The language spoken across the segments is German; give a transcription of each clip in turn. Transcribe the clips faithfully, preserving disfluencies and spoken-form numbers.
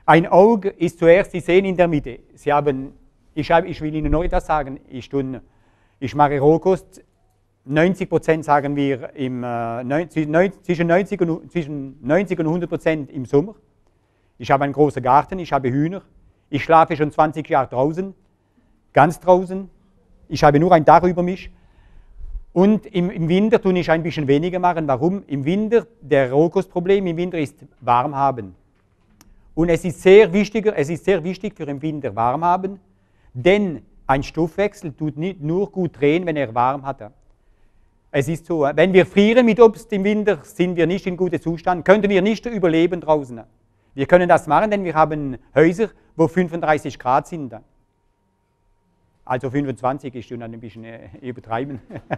Ein Auge ist zuerst, Sie sehen in der Mitte. Sie haben, ich, habe, ich will Ihnen noch etwas sagen, ich, tun, ich mache Rohkost, neunzig Prozent sagen wir im, äh, zwischen, neunzig und, zwischen neunzig und hundert Prozent im Sommer. Ich habe einen großen Garten, ich habe Hühner, ich schlafe schon zwanzig Jahre draußen, ganz draußen, ich habe nur ein Dach über mich. Und im, im Winter tue ich ein bisschen weniger machen. Warum? Im Winter, der Rohkostproblem im Winter ist warm haben. Und es ist sehr wichtiger, es ist sehr wichtig für im Winter warm haben, denn ein Stoffwechsel tut nicht nur gut drehen, wenn er warm hat. Es ist so, wenn wir frieren mit Obst im Winter, sind wir nicht in gutem Zustand, könnten wir nicht überleben draußen. Wir können das machen, denn wir haben Häuser, wo fünfunddreißig Grad sind. Also fünfundzwanzig ist schon ein bisschen äh, übertreiben.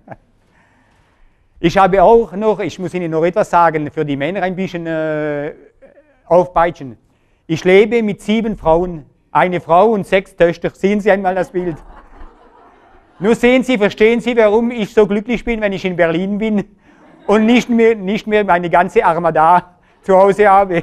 Ich habe auch noch, ich muss Ihnen noch etwas sagen, für die Männer ein bisschen äh, aufpeitschen. Ich lebe mit sieben Frauen, eine Frau und sechs Töchter. Sehen Sie einmal das Bild. Nur sehen Sie, verstehen Sie, warum ich so glücklich bin, wenn ich in Berlin bin und nicht mehr, nicht mehr meine ganze Armada zu Hause habe.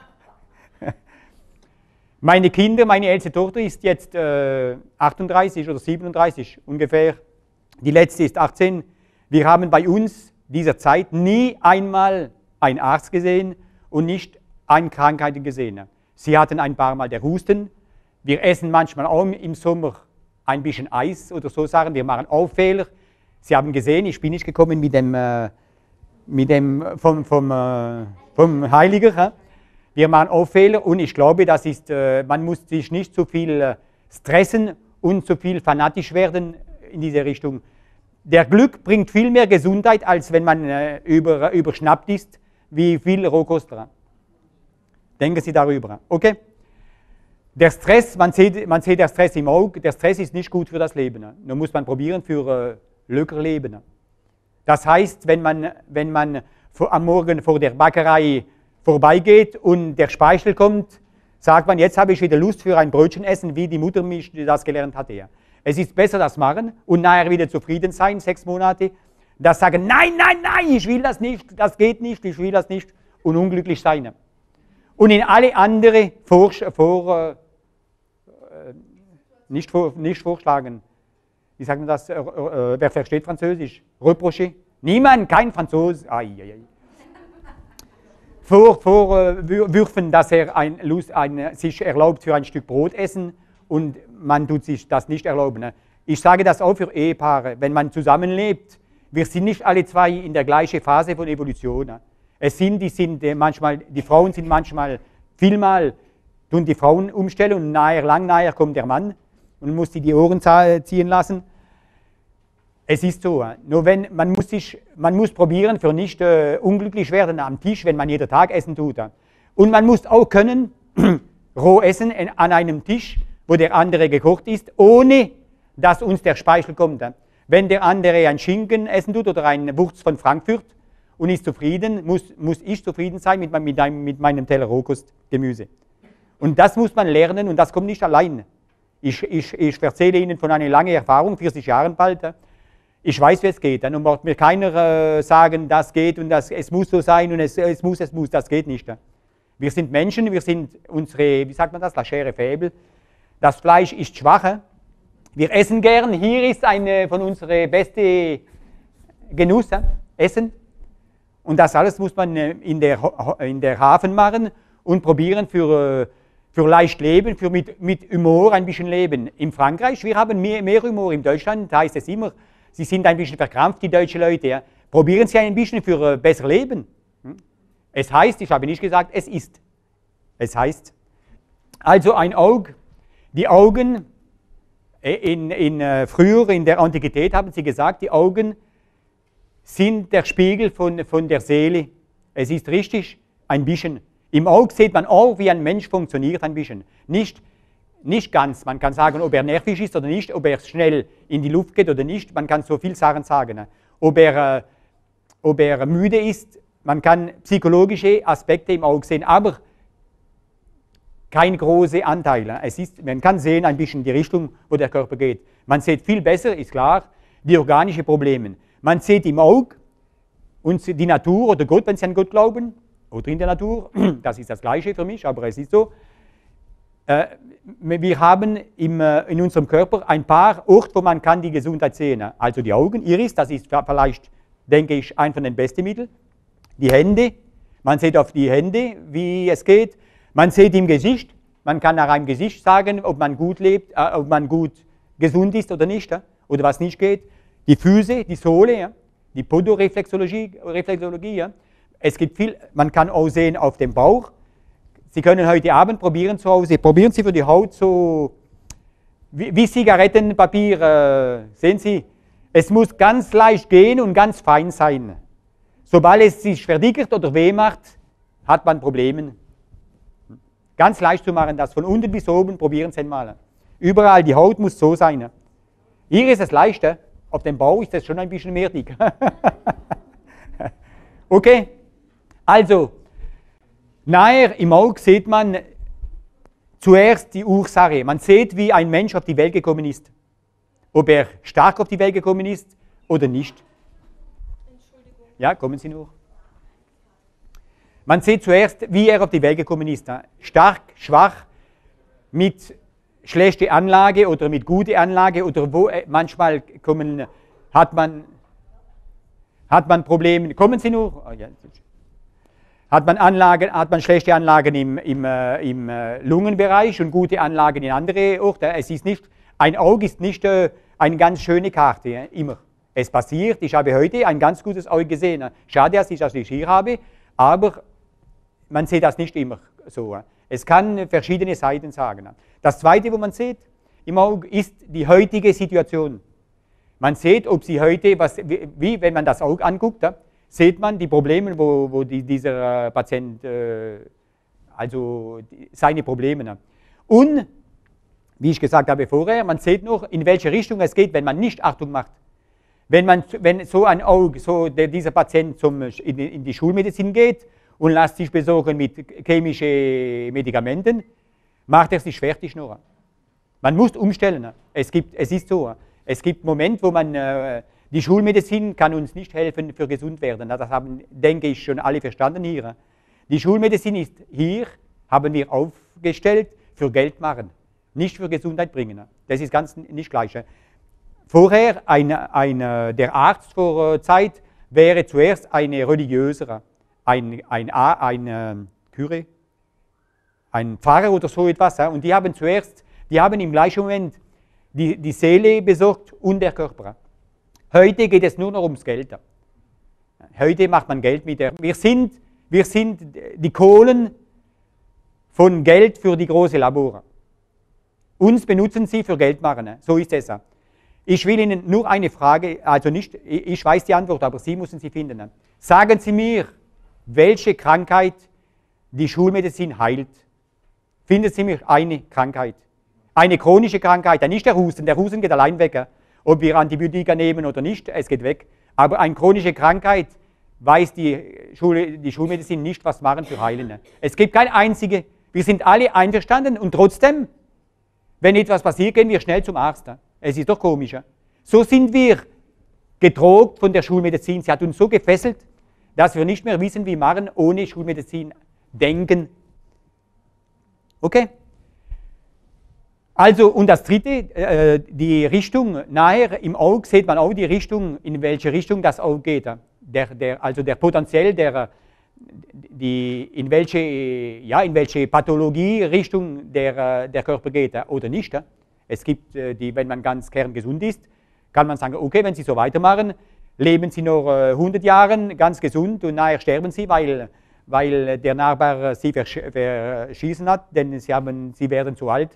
Meine Kinder, meine älteste Tochter ist jetzt äh, achtunddreißig oder siebenunddreißig ungefähr. Die letzte ist achtzehn. Wir haben bei uns dieser Zeit nie einmal einen Arzt gesehen und nicht eine Krankheit gesehen. Sie hatten ein paar Mal der Husten. Wir essen manchmal auch im Sommer ein bisschen Eis oder so Sachen. Wir machen auch Fehler. Sie haben gesehen, ich bin nicht gekommen mit dem, äh, mit dem vom, vom, äh, vom Heiliger. Äh? Wir machen auch Fehler und ich glaube, das ist, äh, man muss sich nicht zu viel äh, stressen und zu viel fanatisch werden in diese Richtung. Der Glück bringt viel mehr Gesundheit, als wenn man äh, über, überschnappt ist, wie viel Rohkostler. Denken Sie darüber. Okay? Der Stress, man sieht, man sieht der Stress im Auge, der Stress ist nicht gut für das Leben. Nur muss man probieren für äh, locker leben. Das heißt, wenn man, wenn man vor, am Morgen vor der Bäckerei vorbeigeht und der Speichel kommt, sagt man, jetzt habe ich wieder Lust für ein Brötchen essen, wie die Mutter mich das gelernt hatte. Ja. Es ist besser das machen und nachher wieder zufrieden sein, sechs Monate, das sagen, nein, nein, nein, ich will das nicht, das geht nicht, ich will das nicht und unglücklich sein. Und in alle andere vor, vor, äh, nicht, vor, nicht vorschlagen, wie sagt man das, äh, äh, wer versteht Französisch? Reprocher? Niemand, kein Franzose. Ai, ai, ai. Vorwürfen, dass er ein, ein, sich erlaubt für ein Stück Brot essen und man tut sich das nicht erlauben. Ich sage das auch für Ehepaare, wenn man zusammenlebt, wir sind nicht alle zwei in der gleichen Phase von Evolution. Es sind, die, sind manchmal, die Frauen sind manchmal, vielmal tun die Frauen umstellen und nachher, lang nachher kommt der Mann und muss die, die Ohren ziehen lassen. Es ist so, nur wenn, man, muss sich, man muss probieren, für nicht äh, unglücklich werden am Tisch, wenn man jeden Tag essen tut. Und man muss auch können, roh essen in, an einem Tisch, wo der andere gekocht ist, ohne dass uns der Speichel kommt. Wenn der andere ein Schinken essen tut oder eine Wurst von Frankfurt und ist zufrieden, muss, muss ich zufrieden sein mit, mit, einem, mit meinem Teller Rohkostgemüse. Und das muss man lernen und das kommt nicht allein. Ich, ich, ich erzähle Ihnen von einer langen Erfahrung, vierzig Jahren bald. Ich weiß, wie es geht. Dann braucht mir keiner äh, sagen, das geht und das, es muss so sein und es, es muss, es muss, das geht nicht. Wir sind Menschen, wir sind unsere, wie sagt man das, la chair faible. Das Fleisch ist schwach. Wir essen gern. Hier ist eine von unseren besten Genuss, Essen. Und das alles muss man in der, in der Hafen machen und probieren für, für leicht leben, für mit, mit Humor ein bisschen leben. In Frankreich, wir haben mehr, mehr Humor. In Deutschland heißt es immer, Sie sind ein bisschen verkrampft, die deutschen Leute. Ja. Probieren Sie ein bisschen für äh, besser Leben. Hm? Es heißt, ich habe nicht gesagt, es ist. Es heißt, also ein Auge, die Augen, in, in, äh, früher in der Antiquität haben sie gesagt, die Augen sind der Spiegel von, von der Seele. Es ist richtig, ein bisschen. Im Auge sieht man auch, wie ein Mensch funktioniert, ein bisschen. Nicht Nicht ganz, man kann sagen, ob er nervig ist oder nicht, ob er schnell in die Luft geht oder nicht, man kann so viele Sachen sagen. Ob er, äh, ob er müde ist, man kann psychologische Aspekte im Auge sehen, aber kein großer Anteil. Es ist, man kann sehen ein bisschen die Richtung, wo der Körper geht. Man sieht viel besser, ist klar, die organischen Probleme. Man sieht im Auge und die Natur oder Gott, wenn Sie an Gott glauben, oder in der Natur, das ist das Gleiche für mich, aber es ist so, Äh, wir haben im, äh, in unserem Körper ein paar Orte, wo man kann die Gesundheit sehen kann. Also die Augen, Iris, das ist vielleicht, denke ich, ein von den besten Mitteln. Die Hände, man sieht auf die Hände, wie es geht. Man sieht im Gesicht, man kann nach einem Gesicht sagen, ob man gut lebt, äh, ob man gut gesund ist oder nicht, ja? Oder was nicht geht. Die Füße, die Sohle, ja? Die Podoreflexologie, Reflexologie, ja? Es gibt viel, man kann auch sehen auf dem Bauch. Sie können heute Abend probieren zu Hause, probieren Sie für die Haut so wie, wie Zigarettenpapier, äh, sehen Sie, es muss ganz leicht gehen und ganz fein sein. Sobald es sich verdickert oder weh macht, hat man Probleme. Ganz leicht zu machen, das von unten bis oben, probieren Sie einmal. Überall, die Haut muss so sein. Hier ist es leichter, auf dem Bauch ist es schon ein bisschen mehr dick. Okay, also, nachher im Auge sieht man zuerst die Ursache. Man sieht, wie ein Mensch auf die Welt gekommen ist. Ob er stark auf die Welt gekommen ist oder nicht. Entschuldigung. Ja, kommen Sie noch. Man sieht zuerst, wie er auf die Welt gekommen ist. Stark, schwach, mit schlechter Anlage oder mit guter Anlage oder wo manchmal kommen, hat man, hat man Probleme. Kommen Sie noch? Oh, ja. Hat man, Anlagen, hat man schlechte Anlagen im, im, äh, im äh, Lungenbereich und gute Anlagen in andere Orte. Es ist nicht, ein Auge ist nicht äh, eine ganz schöne Karte, ja, immer. Es passiert, ich habe heute ein ganz gutes Auge gesehen. Schade, dass ich das nicht hier habe, aber man sieht das nicht immer so. Es kann verschiedene Seiten sagen. Das Zweite, wo man sieht im Auge, ist die heutige Situation. Man sieht, ob Sie heute, was, wie, wie wenn man das Auge anguckt, ja, sieht man die Probleme, wo, wo die, dieser Patient, äh, also die, seine Probleme hat. Und, wie ich gesagt habe vorher, man sieht noch, in welche Richtung es geht, wenn man nicht Achtung macht. Wenn, man, wenn so ein Auge, so der, dieser Patient zum, in, in die Schulmedizin geht und lässt sich besorgen mit chemischen Medikamenten, macht er sich fertig nur. Man muss umstellen. Es, gibt, es ist so. Es gibt Momente, wo man... Äh, Die Schulmedizin kann uns nicht helfen für gesund werden. Das haben, denke ich, schon alle verstanden hier. Die Schulmedizin ist hier, haben wir aufgestellt, für Geld machen, nicht für Gesundheit bringen. Das ist ganz nicht gleich. Vorher, ein, ein, der Arzt vor Zeit wäre zuerst eine religiösere, ein, ein, ein, ein Kyre, ein Pfarrer oder so etwas. Und die haben zuerst, die haben im gleichen Moment die, die Seele besorgt und der Körper. Heute geht es nur noch ums Geld. Heute macht man Geld mit der... Wir sind, wir sind die Kohlen von Geld für die großen Labore. Uns benutzen sie für Geld machen. So ist es. Ich will Ihnen nur eine Frage, also nicht, ich weiß die Antwort, aber Sie müssen sie finden. Sagen Sie mir, welche Krankheit die Schulmedizin heilt. Finden Sie mir eine Krankheit. Eine chronische Krankheit, nicht der Husten. Der Husten geht allein weg. Ob wir Antibiotika nehmen oder nicht, es geht weg. Aber eine chronische Krankheit weiß die, Schule, die Schulmedizin nicht, was machen für heilen. Es gibt keine einzige, wir sind alle einverstanden und trotzdem, wenn etwas passiert, gehen wir schnell zum Arzt. Es ist doch komisch. So sind wir gedroht von der Schulmedizin. Sie hat uns so gefesselt, dass wir nicht mehr wissen, wie machen ohne Schulmedizin denken. Okay? Also, und das Dritte, äh, die Richtung, nachher im Auge sieht man auch die Richtung, in welche Richtung das Auge geht. Der, der, also der potenziell, der, die, in, welche, ja, in welche Pathologie-Richtung der, der Körper geht oder nicht. Es gibt, die, wenn man ganz kerngesund ist, kann man sagen, okay, wenn Sie so weitermachen, leben Sie noch hundert Jahre ganz gesund und nachher sterben Sie, weil, weil der Nachbar Sie versch verschießen hat, denn Sie, haben, Sie werden zu alt.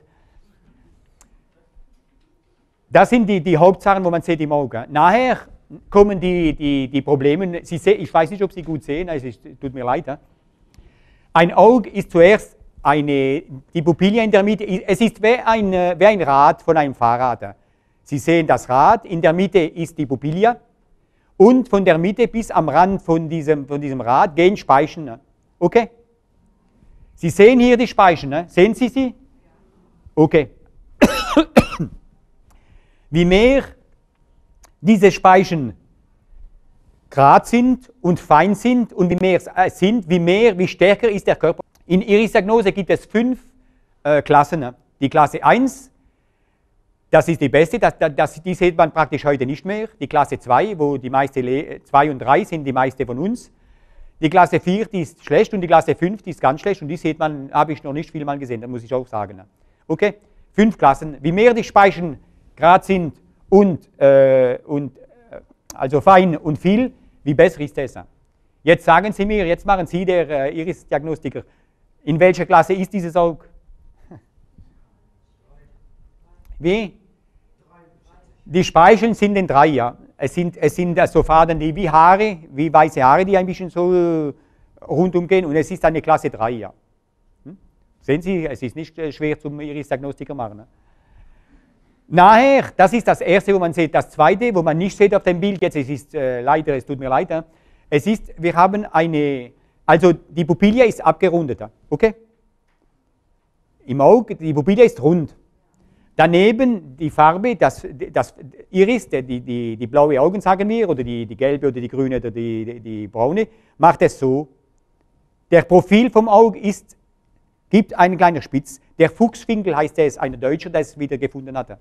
Das sind die, die Hauptsachen, wo man sieht im Auge. Nachher kommen die, die, die Probleme. Sie sehen, ich weiß nicht, ob Sie gut sehen, es ist, tut mir leid. Ein Auge ist zuerst eine, die Pupille in der Mitte, es ist wie ein, wie ein Rad von einem Fahrrad. Sie sehen das Rad, in der Mitte ist die Pupille und von der Mitte bis am Rand von diesem, von diesem Rad gehen Speichen. Okay? Sie sehen hier die Speichen, ne? Sehen Sie sie? Okay. Wie mehr diese Speichen gerade sind und fein sind und wie mehr es sind, wie mehr, wie stärker ist der Körper. In Iris-Diagnose gibt es fünf äh, Klassen. Ne? Die Klasse eins, das ist die beste, das, das, die sieht man praktisch heute nicht mehr. Die Klasse zwei, wo die meiste, zwei und drei sind die meiste von uns. Die Klasse vier, die ist schlecht und die Klasse fünf, die ist ganz schlecht und die sieht man, habe ich noch nicht viel mal gesehen, das muss ich auch sagen. Okay, fünf Klassen. Wie mehr die Speichen gerade sind und, äh, und also fein und viel, wie besser ist das. Jetzt sagen Sie mir, jetzt machen Sie, der äh, Iris-Diagnostiker, in welcher Klasse ist dieses Auge? Wie? Die Speicheln sind in drei, ja. Es sind, es sind so Faden, die wie Haare, wie weiße Haare, die ein bisschen so rundum gehen und es ist eine Klasse drei, ja. Hm? Sehen Sie, es ist nicht äh, schwer zum Iris-Diagnostiker machen. Ne? Nachher, das ist das erste, wo man sieht. Das zweite, wo man nicht sieht auf dem Bild, jetzt es ist äh, leider, es tut mir leid, ja. Es ist, wir haben eine, also die Pupille ist abgerundet, okay? Im Auge, die Pupille ist rund. Daneben die Farbe, das, das Iris, die, die, die blaue Augen sagen wir, oder die, die gelbe oder die grüne oder die, die, die braune, macht es so. Der Profil vom Auge ist, gibt einen kleinen Spitz. Der Fuchswinkel heißt es, ein Deutscher, der es wieder gefunden hat.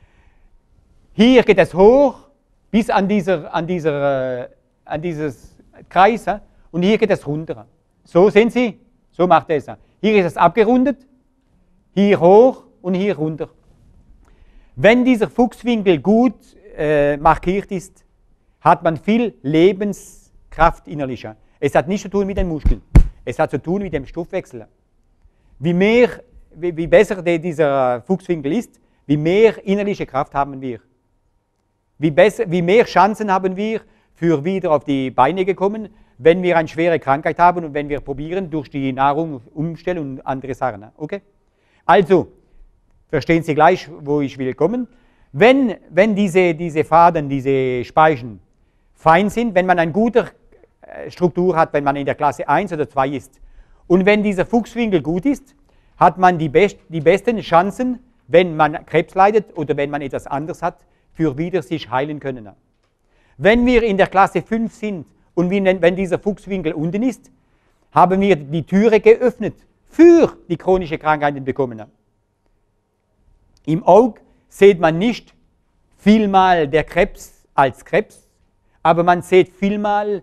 Hier geht es hoch bis an, dieser, an, dieser, an dieses Kreis und hier geht es runter. So sehen Sie, so macht es. Hier ist es abgerundet, hier hoch und hier runter. Wenn dieser Fuchswinkel gut äh, markiert ist, hat man viel Lebenskraft innerlich. Es hat nichts zu tun mit den Muskeln, es hat zu tun mit dem Stoffwechsel. Wie, mehr, wie, wie besser der, dieser Fuchswinkel ist, wie mehr innerliche Kraft haben wir. Wie, besser, wie mehr Chancen haben wir, für wieder auf die Beine gekommen, wenn wir eine schwere Krankheit haben und wenn wir probieren, durch die Nahrung umstellen und andere Sachen. Okay? Also, verstehen Sie gleich, wo ich will kommen. Wenn, wenn diese, diese Faden, diese Speichen fein sind, wenn man eine gute Struktur hat, wenn man in der Klasse eins oder zwei ist, und wenn dieser Fuchswinkel gut ist, hat man die, best, die besten Chancen, wenn man Krebs leidet oder wenn man etwas anderes hat, für wieder sich heilen können. Wenn wir in der Klasse fünf sind und wenn dieser Fuchswinkel unten ist, haben wir die Türe geöffnet für die chronische Krankheiten bekommen. Im Auge sieht man nicht vielmal der Krebs als Krebs, aber man sieht vielmal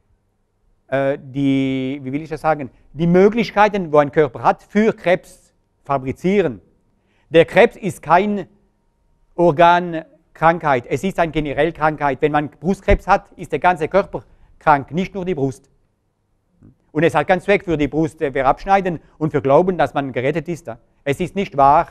äh, die, wie will ich das sagen, die Möglichkeiten, wo ein Körper hat, für Krebs fabrizieren. Der Krebs ist keine Organkrankheit, es ist eine generelle Krankheit. Wenn man Brustkrebs hat, ist der ganze Körper krank, nicht nur die Brust. Und es hat ganz Zweck für die Brust äh, abschneiden und für Glauben, dass man gerettet ist. Es ist nicht wahr.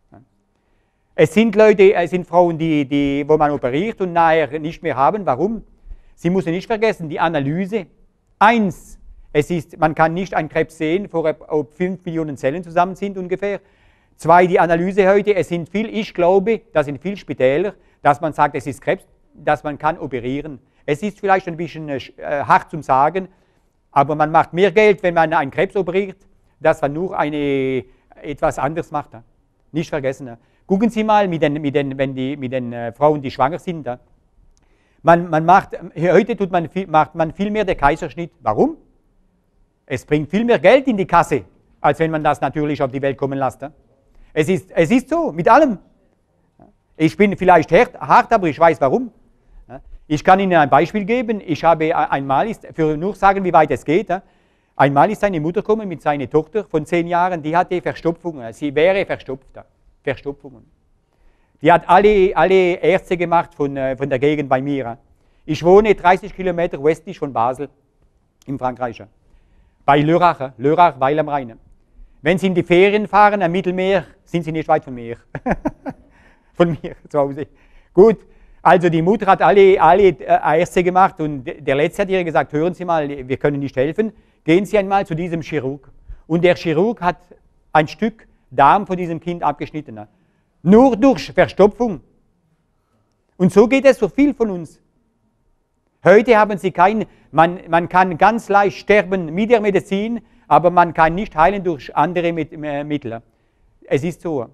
Es sind Leute, es sind Frauen, die, die, wo man operiert und nachher nicht mehr haben. Warum? Sie müssen nicht vergessen, die Analyse. Eins, es ist, man kann nicht einen Krebs sehen, ob fünf Millionen Zellen zusammen sind ungefähr. Zwei, die Analyse heute, es sind viel, ich glaube, das sind viel Spitäler, dass man sagt, es ist Krebs, dass man kann operieren. Es ist vielleicht ein bisschen äh, hart zum Sagen, aber man macht mehr Geld, wenn man einen Krebs operiert, dass man nur eine, etwas anderes macht. Nicht vergessen. Gucken Sie mal, mit den, mit den, wenn die, mit den äh, Frauen, die schwanger sind. Da. Man, man macht, heute tut man viel, macht man viel mehr den Kaiserschnitt. Warum? Es bringt viel mehr Geld in die Kasse, als wenn man das natürlich auf die Welt kommen lässt. Da. Es ist, es ist so, mit allem. Ich bin vielleicht hart, aber ich weiß warum. Ich kann Ihnen ein Beispiel geben. Ich habe einmal, ist, für nur sagen, wie weit es geht, einmal ist eine Mutter gekommen mit seiner Tochter von zehn Jahren, die hatte Verstopfungen. Sie wäre verstopft. Verstopfungen. Die hat alle, alle Ärzte gemacht von, von der Gegend bei mir. Ich wohne dreißig Kilometer westlich von Basel, in Frankreich. Bei Lörrach, Lörrach, Weil am Rhein. Wenn Sie in die Ferien fahren am Mittelmeer, sind Sie nicht weit von mir. Von mir zu Hause. Gut, also die Mutter hat alle, alle Ärzte gemacht und der Letzte hat ihr gesagt, hören Sie mal, wir können nicht helfen, gehen Sie einmal zu diesem Chirurg. Und der Chirurg hat ein Stück Darm von diesem Kind abgeschnitten. Nur durch Verstopfung. Und so geht es so viel von uns. Heute haben sie kein, man, man kann ganz leicht sterben mit der Medizin, aber man kann nicht heilen durch andere Mittel. Es ist so.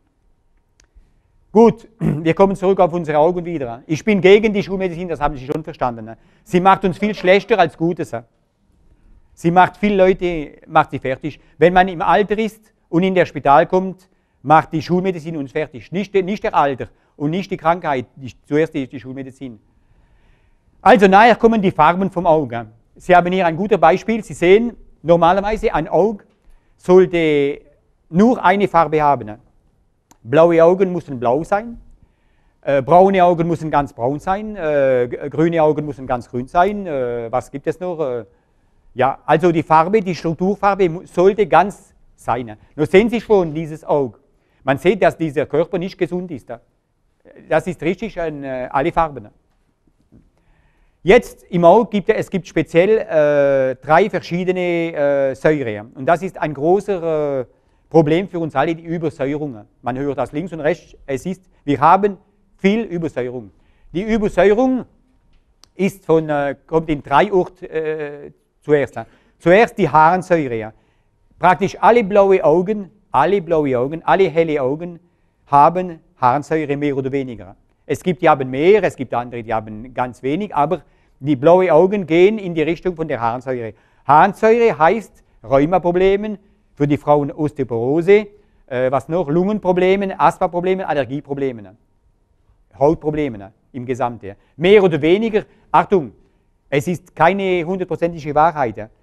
Gut, wir kommen zurück auf unsere Augen wieder. Ich bin gegen die Schulmedizin, das haben Sie schon verstanden. Sie macht uns viel schlechter als Gutes. Sie macht viele Leute, macht sie fertig. Wenn man im Alter ist und in das Spital kommt, macht die Schulmedizin uns fertig. Nicht, nicht der Alter und nicht die Krankheit, die, zuerst die, die Schulmedizin. Also nachher kommen die Farben vom Auge. Sie haben hier ein gutes Beispiel. Sie sehen, normalerweise ein Auge sollte nur eine Farbe haben. Blaue Augen müssen blau sein, äh, braune Augen müssen ganz braun sein, äh, grüne Augen müssen ganz grün sein. Äh, was gibt es noch? Äh, ja, also die Farbe, die Strukturfarbe sollte ganz sein. Nur sehen Sie schon dieses Auge. Man sieht, dass dieser Körper nicht gesund ist. Das ist richtig an äh, alle Farben. Jetzt im Auge gibt es, es gibt speziell äh, drei verschiedene äh, Säure. Und das ist ein großer äh, Problem für uns alle, die Übersäuerung. Man hört das links und rechts. Es ist, wir haben viel Übersäuerung. Die Übersäuerung ist von, äh, kommt in drei Orten äh, zuerst. Zuerst die Harnsäure. Praktisch alle blaue Augen, alle blaue Augen, alle helle Augen haben Harnsäure mehr oder weniger. Es gibt, die haben mehr, es gibt andere, die haben ganz wenig, aber die blauen Augen gehen in die Richtung von der Harnsäure. Harnsäure heißt Rheumaprobleme, für die Frauen Osteoporose, äh, was noch, Lungenprobleme, Asthmaprobleme, Allergieprobleme, Hautprobleme im Gesamten. Mehr oder weniger, Achtung, es ist keine hundertprozentige Wahrheit.